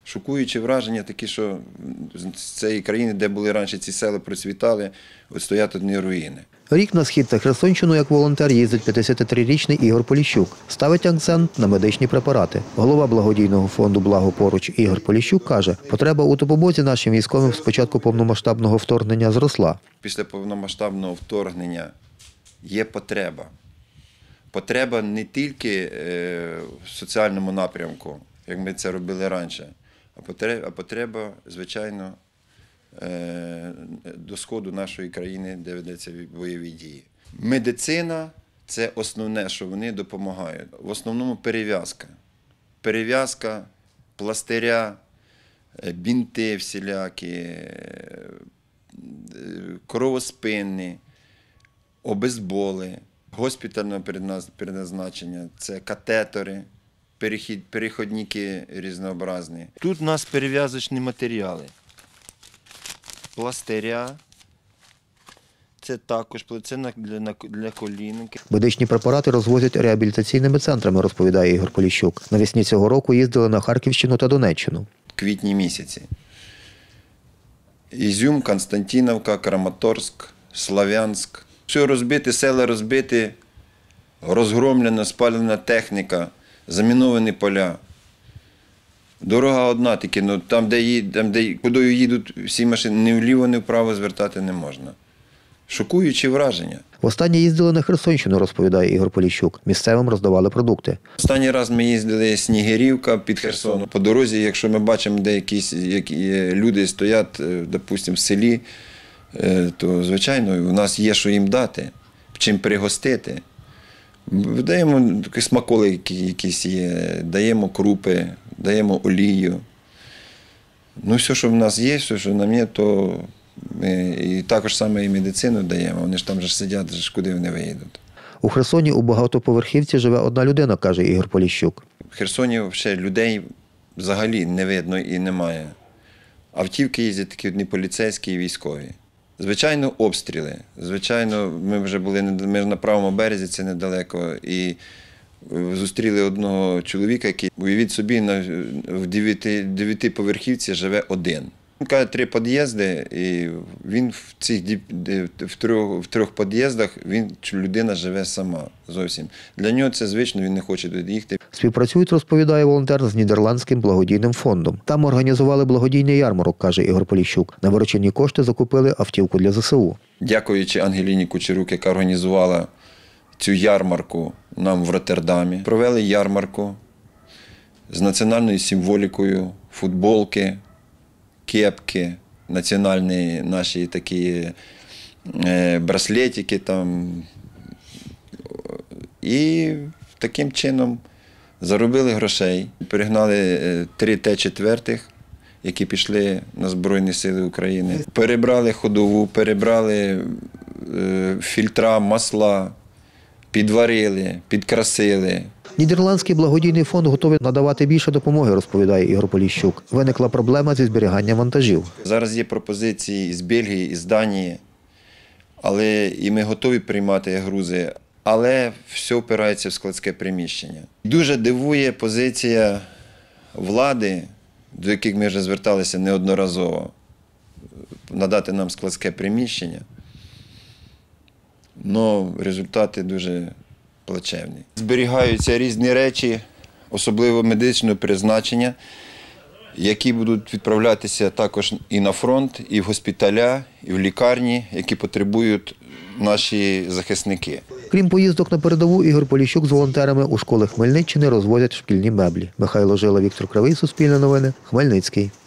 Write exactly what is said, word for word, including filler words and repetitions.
Шокуючі враження такі, що з цієї країни, де були раніше ці села, процвітали, от стоять одні руїни. Рік на схід та Херсонщину як волонтер їздить п'ятдесятитрирічний Ігор Поліщук. Ставить акцент на медичні препарати. Голова благодійного фонду «Благо поруч» Ігор Поліщук каже, потреба у допомозі нашим військовим з початку повномасштабного вторгнення зросла. Після повномасштабного вторгнення є потреба. Потреба не тільки в соціальному напрямку, як ми це робили раніше, а потреба, звичайно, до сходу нашої країни, де ведуться бойові дії. Медицина – це основне, що вони допомагають. В основному перев'язка. Перев'язка, пластиря, бінти всілякі, кровоспинні, обезболи, госпітальне передназначення – це катетери, переходники різнообразні. Тут у нас перев'язочні матеріали. Пластиря, це також це для, для колінки. Медичні препарати розвозять реабілітаційними центрами, розповідає Ігор Поліщук. Навесні цього року їздили на Харківщину та Донеччину. В квітні місяці. Ізюм, Константинівка, Краматорськ, Слов'янськ. Все розбите, села розбиті, розгромлена, спалена техніка, заміновані поля. Дорога одна, тільки ну, там, де, їд, там, де куди їдуть всі машини, ні вліво, ні вправо звертати не можна. Шокуючі враження. Востаннє їздили на Херсонщину, розповідає Ігор Поліщук. Місцевим роздавали продукти. Останній раз ми їздили Снігирівка під Херсоном. По дорозі, якщо ми бачимо, де якісь які люди стоять, допустимо, в селі, то, звичайно, у нас є, що їм дати, чим пригостити. Даємо смаколики якісь є, даємо крупи, даємо олію. Ну, все, що в нас є, все, що нам є, то ми і також саме і медицину даємо. Вони ж там ж сидять, ж куди вони виїдуть. У Херсоні у багатоповерхівці живе одна людина, каже Ігор Поліщук. В Херсоні ще людей взагалі не видно і немає. Автівки їздять такі одні поліцейські і військові. Звичайно, обстріли. Звичайно, ми вже були ми на правому березі, це недалеко, і зустріли одного чоловіка, який, уявіть собі, в дев'ятиповерхівці живе один. Він каже, три під'їзди, і він в цих в трьох, в трьох під'їздах він, людина живе сама зовсім. Для нього це звично, він не хоче туди їхати. Співпрацюють, розповідає волонтер, з Нідерландським благодійним фондом. Там організували благодійний ярмарок, каже Ігор Поліщук. На виручені кошти закупили автівку для зе се у. Дякуючи Ангеліні Кучерук, яка організувала цю ярмарку нам в Роттердамі. Провели ярмарку з національною символікою, футболки, кепки, національні наші такі браслетики там. І таким чином заробили грошей. Перегнали три Т чотири, які пішли на Збройні Сили України. Перебрали ходову, перебрали фільтра, масла, підварили, підкрасили. Нідерландський благодійний фонд готовий надавати більше допомоги, розповідає Ігор Поліщук. Виникла проблема зі зберіганням вантажів. Зараз є пропозиції з Бельгії, з Данії, але і ми готові приймати грузи, але все опирається в складське приміщення. Дуже дивує позиція влади, до яких ми вже зверталися неодноразово, надати нам складське приміщення, але результати дуже плачевні. Зберігаються різні речі, особливо медичного призначення, які будуть відправлятися також і на фронт, і в госпіталя, і в лікарні, які потребують наші захисники. Крім поїздок на передову, Ігор Поліщук з волонтерами у школи Хмельниччини розвозять шкільні меблі. Михайло Жила, Віктор Кривий, Суспільне новини, Хмельницький.